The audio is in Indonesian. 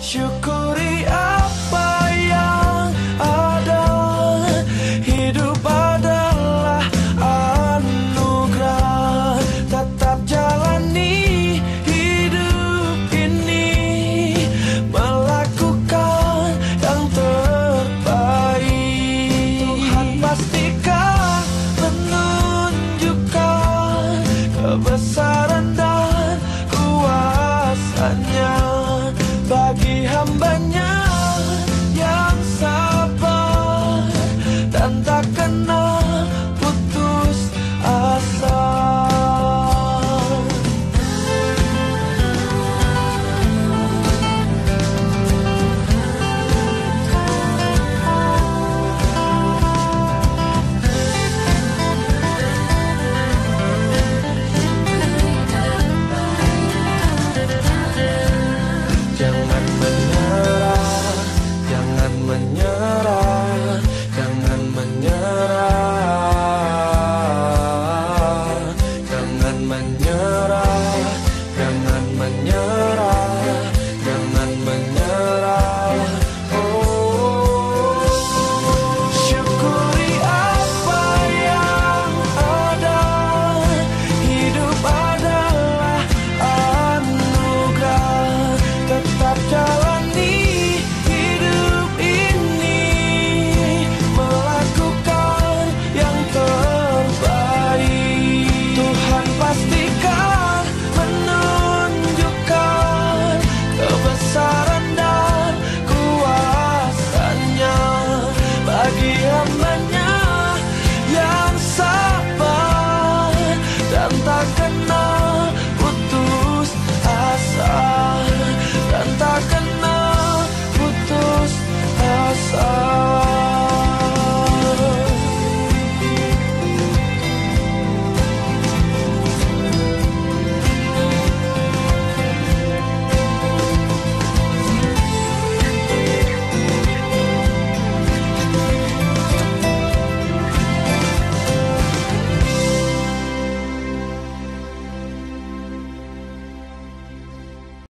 Syukuri apa yang ada. Hidup adalah anugerah. Tetap jalani hidup ini, melakukan yang terbaik. Tuhan pastikan menunjukkan kebesaran dan kuasanya bagi hambanya yang sabar dan tak kenal putus asa. Jangan